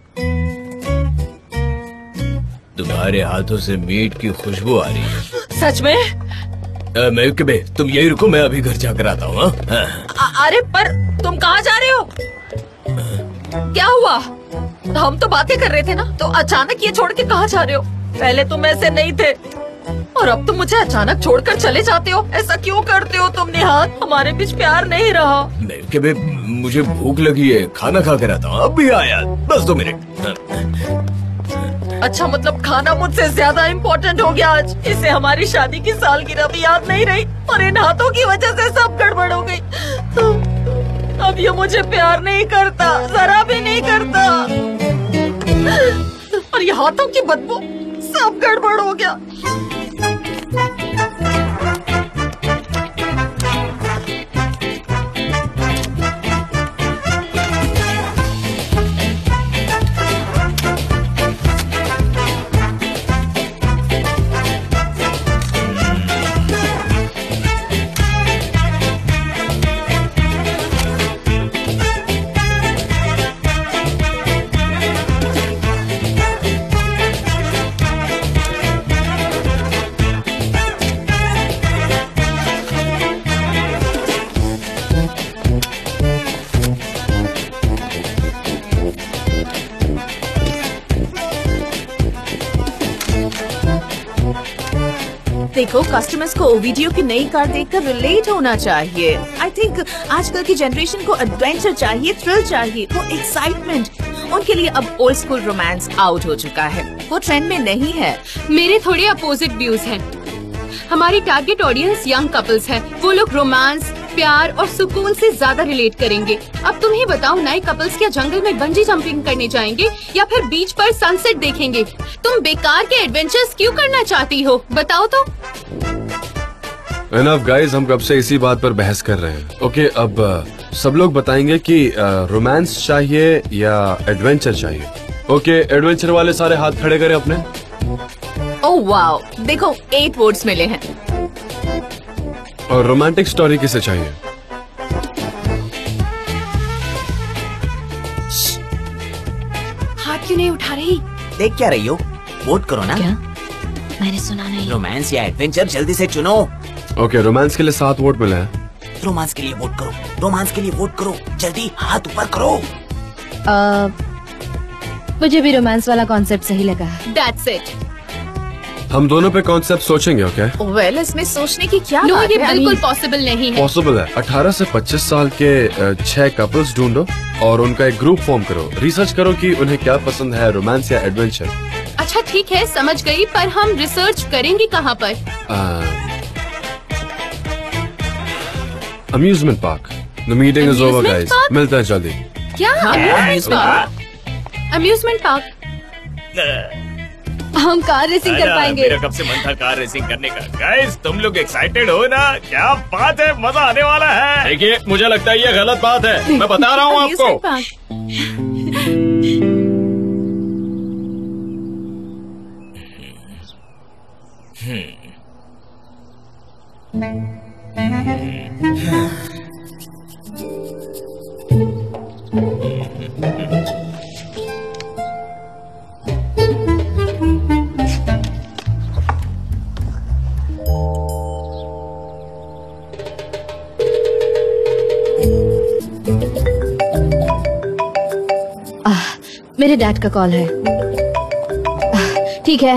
तुम्हारे हाथों से मीट की खुशबू आ रही है। सच में? मेहकबे, तुम यही रुको, मैं अभी घर जाकर आता हूँ। अरे पर तुम कहाँ जा रहे हो? क्या हुआ? हम तो बातें कर रहे थे ना, तो अचानक ये छोड़ के कहाँ जा रहे हो? पहले तुम ऐसे नहीं थे और अब तुम मुझे अचानक छोड़कर चले जाते हो। ऐसा क्यों करते हो तुम निहात? हमारे बीच प्यार नहीं रहा। मेहकबे, मुझे भूख लगी है, खाना खा कर आता हूँ। अब भी आया, बस 2 मिनट। अच्छा, मतलब खाना मुझसे ज्यादा इम्पोर्टेंट हो गया आज। इसे हमारी शादी की सालगिरह भी याद नहीं रही और इन हाथों की वजह से सब गड़बड़ हो गई। अब ये मुझे प्यार नहीं करता, जरा भी नहीं करता। और ये हाथों की बदबू, सब गड़बड़ हो गया। देखो, कस्टमर्स को वीडियो की नई कार देखकर रिलेट होना चाहिए। आई थिंक आजकल की जनरेशन को एडवेंचर चाहिए, थ्रिल चाहिए, वो एक्साइटमेंट। उनके लिए अब ओल्ड स्कूल रोमांस आउट हो चुका है, वो ट्रेंड में नहीं है। मेरे थोड़े अपोजिट व्यूज हैं। हमारी टारगेट ऑडियंस यंग कपल्स है। वो लोग रोमांस, प्यार और सुकून से ज्यादा रिलेट करेंगे। अब तुम ही बताओ, नए कपल्स क्या जंगल में बंजी जंपिंग करने जाएंगे या फिर बीच पर सनसेट देखेंगे? तुम बेकार के एडवेंचर्स क्यों करना चाहती हो, बताओ तो। Enough guys, हम कब से इसी बात पर बहस कर रहे हैं। ओके, अब सब लोग बताएंगे कि रोमांस चाहिए या एडवेंचर चाहिए। ओके, एडवेंचर वाले सारे हाथ खड़े करें अपने। ओह वाओ, देखो 8 वोट्स मिले हैं। और रोमांटिक स्टोरी किसे चाहिए? हाथ क्यों नहीं उठा रही? देख क्या रही हो? वोट करो ना। क्या? मैंने सुना नहीं। रोमांस या एडवेंचर, जल्दी से चुनो। ओके, रोमांस के लिए 7 वोट मिले हैं। रोमांस के लिए वोट करो, रोमांस के लिए वोट करो, जल्दी हाथ ऊपर करो। मुझे भी रोमांस वाला कॉन्सेप्ट सही लगा। That's it. हम दोनों पे कॉन्सेप्ट सोचेंगे, ओके? वेल, इसमें सोचने की क्या नो, बात ये है? बिल्कुल पॉसिबल नहीं है। पॉसिबल है। 18 से 25 साल के 6 कपल्स ढूंढो और उनका एक ग्रुप फॉर्म करो। रिसर्च करो कि उन्हें क्या पसंद है, रोमांस या एडवेंचर। अच्छा ठीक है, समझ गई, पर हम रिसर्च करेंगे कहाँ पर? Amusement park. The meeting is over Amusement guys. park? मिलते हैं जल्दी। क्या? Amusement park? हम कार रेसिंग कर पाएंगे। मेरा कब से मन था कार रेसिंग करने का। गाइस, तुम लोग एक्साइटेड हो ना? क्या बात है, मजा आने वाला है। देखिए, मुझे लगता है ये गलत बात है, मैं बता रहा हूँ आपको। Amusement park। मेरे डैड का कॉल है। ठीक है।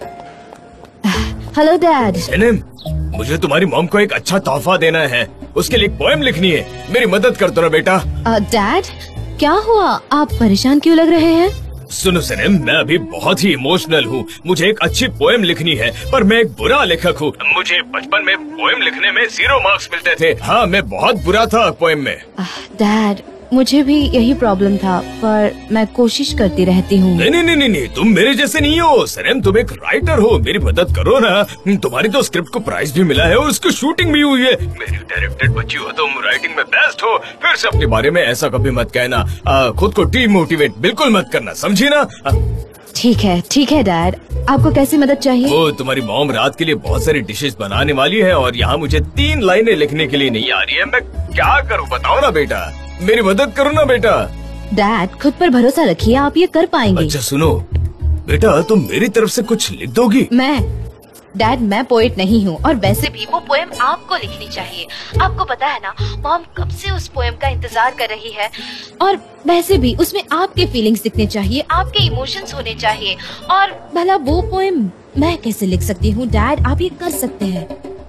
Hello dad. सनम, मुझे तुम्हारी मॉम को एक अच्छा तोहफा देना है। उसके लिए एक पोएम लिखनी है। मेरी मदद कर दो ना बेटा। डैड, क्या हुआ? आप परेशान क्यों लग रहे हैं? सुनो सनम, मैं अभी बहुत ही इमोशनल हूँ। मुझे एक अच्छी पोएम लिखनी है, पर मैं एक बुरा लेखक हूँ। मुझे बचपन में पोएम लिखने में 0 मार्क्स मिलते थे। हाँ, मैं बहुत बुरा था पोएम में। डैड, मुझे भी यही प्रॉब्लम था, पर मैं कोशिश करती रहती हूँ। नहीं, तुम मेरे जैसे नहीं हो सनम, तुम एक राइटर हो। मेरी मदद करो ना। तुम्हारी तो स्क्रिप्ट को प्राइज भी मिला है और उसकी शूटिंग भी हुई है। मेरी डायरेक्टेड बच्ची हो, तुम राइटिंग में बेस्ट हो। फिर से अपने बारे में ऐसा कभी मत कहना। खुद को डीमोटिवेट बिल्कुल मत करना, समझी ना? ठीक है डैड, आपको कैसी मदद चाहिए? वो तुम्हारी मॉम रात के लिए बहुत सारी डिशेस बनाने वाली है और यहाँ मुझे 3 लाइनें लिखने के लिए नहीं आ रही है। मैं क्या करूँ, बताओ ना बेटा। मेरी मदद करो ना बेटा। डैड, खुद पर भरोसा रखिए, आप ये कर पाएंगे। अच्छा सुनो बेटा, तुम मेरी तरफ से कुछ लिख दोगी? मैं पोएट नहीं हूँ, और वैसे भी वो पोएम आपको लिखनी चाहिए। आपको पता है ना, मॉम कब से उस पोएम का इंतजार कर रही है। और वैसे भी उसमें आपके फीलिंग्स दिखने चाहिए, आपके इमोशंस होने चाहिए। और भला वो पोएम मैं कैसे लिख सकती हूँ? डैड, आप ये कर सकते हैं।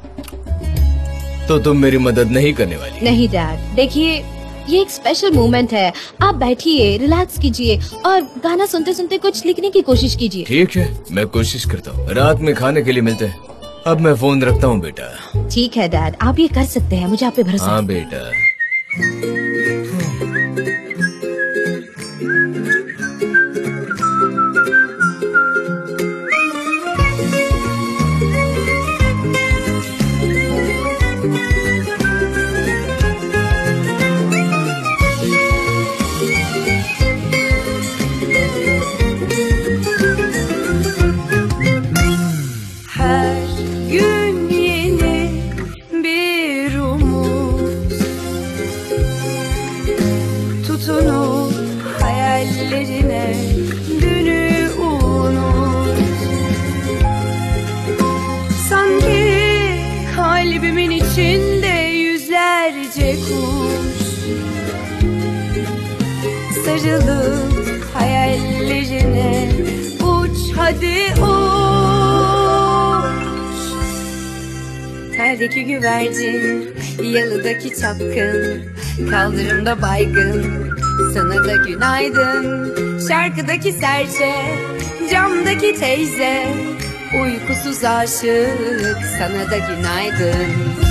तो तुम मेरी मदद नहीं करने वाली? नहीं डैड, देखिए ये एक स्पेशल मोमेंट है। आप बैठिए, रिलैक्स कीजिए और गाना सुनते सुनते कुछ लिखने की कोशिश कीजिए। ठीक है, मैं कोशिश करता हूँ। रात में खाने के लिए मिलते हैं। अब मैं फोन रखता हूँ बेटा। ठीक है डैड, आप ये कर सकते हैं, मुझे आप पे भरोसा है। हाँ बेटा। Kalbimin içinde yüzlerce kuş sarılıp hayallerine uç hadi uç. Perdeki güvercin, yalıdaki çapkın, kaldırımda baygın, sana da günaydın. Şarkıdaki serçe, camdaki teyze, uykusuz aşık, sana da günaydın.